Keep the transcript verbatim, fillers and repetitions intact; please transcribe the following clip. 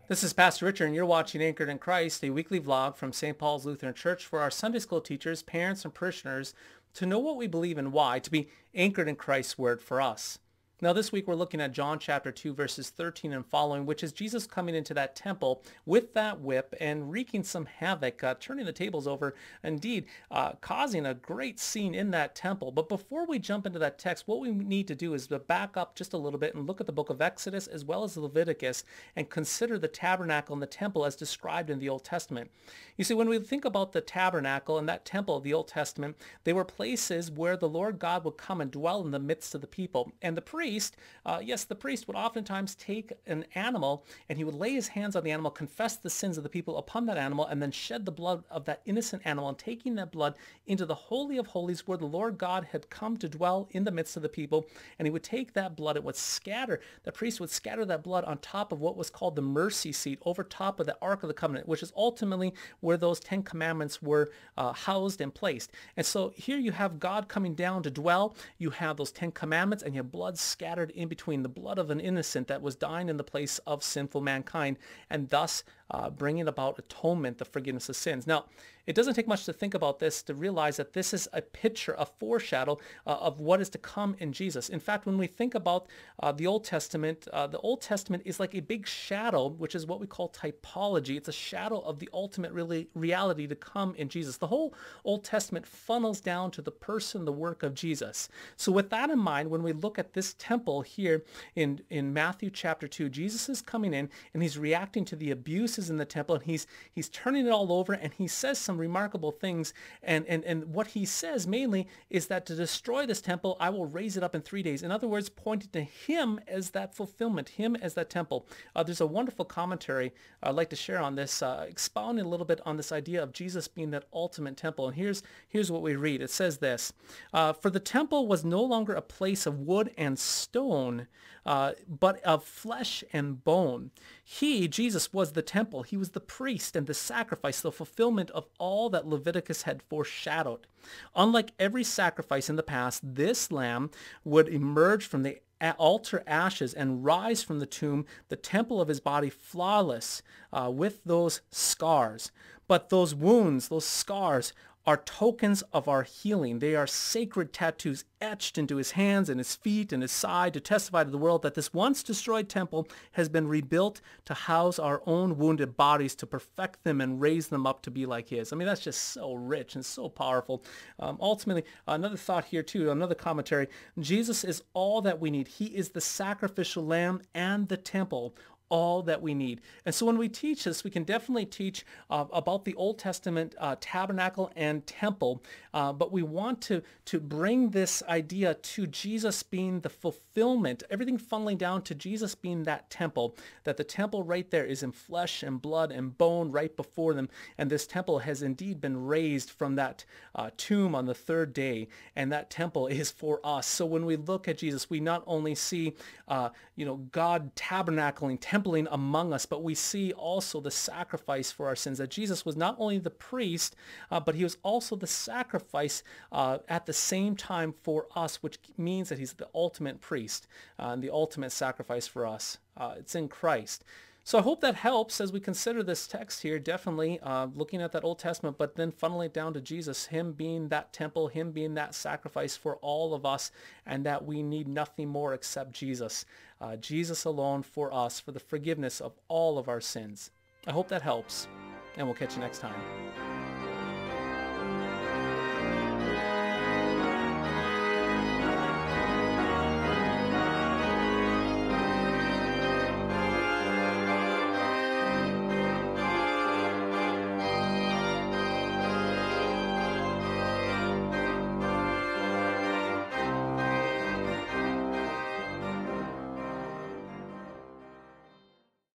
This is Pastor Richard, and you're watching Anchored in Christ, a weekly vlog from Saint Paul's Lutheran Church for our Sunday school teachers, parents, and parishioners to know what we believe and why, to be anchored in Christ's word for us. Now this week we're looking at John chapter two, verses thirteen and following, which is Jesus coming into that temple with that whip and wreaking some havoc, uh, turning the tables over, indeed uh, causing a great scene in that temple. But before we jump into that text, what we need to do is to back up just a little bit and look at the book of Exodus as well as Leviticus and consider the tabernacle and the temple as described in the Old Testament. You see, when we think about the tabernacle and that temple of the Old Testament, they were places where the Lord God would come and dwell in the midst of the people. And the priest, uh, yes, the priest would oftentimes take an animal and he would lay his hands on the animal, confess the sins of the people upon that animal, and then shed the blood of that innocent animal, and taking that blood into the Holy of Holies where the Lord God had come to dwell in the midst of the people. And he would take that blood, it would scatter, the priest would scatter that blood on top of what was called the mercy seat, over top of the Ark of the Covenant, which is ultimately where those Ten Commandments were uh, housed and placed. And so here you have God coming down to dwell. You have those Ten Commandments, and you have blood scattered in between, the blood of an innocent that was dying in the place of sinful mankind, and thus uh, bringing about atonement, the forgiveness of sins. Now, it doesn't take much to think about this to realize that this is a picture, a foreshadow uh, of what is to come in Jesus. In fact, when we think about uh, the Old Testament, uh, the Old Testament is like a big shadow, which is what we call typology. It's a shadow of the ultimate really reality to come in Jesus. The whole Old Testament funnels down to the person, the work of Jesus. So with that in mind, when we look at this temple here in, in Matthew chapter two, Jesus is coming in and he's reacting to the abuses in the temple, and he's he's turning it all over, and he says some remarkable things. And, and, and what he says mainly is that to destroy this temple, I will raise it up in three days. In other words, pointing to him as that fulfillment, him as that temple. Uh, there's a wonderful commentary I'd like to share on this, uh, expounding a little bit on this idea of Jesus being that ultimate temple. And here's, here's what we read. It says this, uh, for the temple was no longer a place of wood and stone, uh, but of flesh and bone. He, Jesus, was the temple. He was the priest and the sacrifice, the fulfillment of all that Leviticus had foreshadowed. Unlike every sacrifice in the past, this lamb would emerge from the altar ashes and rise from the tomb, the temple of his body, flawless, uh, with those scars. But those wounds, those scars, are tokens of our healing. They are sacred tattoos etched into his hands and his feet and his side to testify to the world that this once destroyed temple has been rebuilt to house our own wounded bodies, to perfect them and raise them up to be like his. I mean, that's just so rich and so powerful. Um, ultimately, another thought here too, another commentary, Jesus is all that we need. He is the sacrificial lamb and the temple, all that we need. And so when we teach this, we can definitely teach uh, about the Old Testament uh, tabernacle and temple, uh, but we want to, to bring this idea to Jesus being the fulfillment, everything funneling down to Jesus being that temple, that the temple right there is in flesh and blood and bone right before them, and this temple has indeed been raised from that uh, tomb on the third day, and that temple is for us. So when we look at Jesus, we not only see uh, you know, God tabernacling, templing among us, but we see also the sacrifice for our sins, that Jesus was not only the priest, uh, but he was also the sacrifice uh, at the same time for us, which means that he's the ultimate priest uh, and the ultimate sacrifice for us. Uh, it's in Christ. So I hope that helps as we consider this text here, definitely uh, looking at that Old Testament, but then funneling it down to Jesus, him being that temple, him being that sacrifice for all of us, and that we need nothing more except Jesus. Uh, Jesus alone for us, for the forgiveness of all of our sins. I hope that helps, and we'll catch you next time.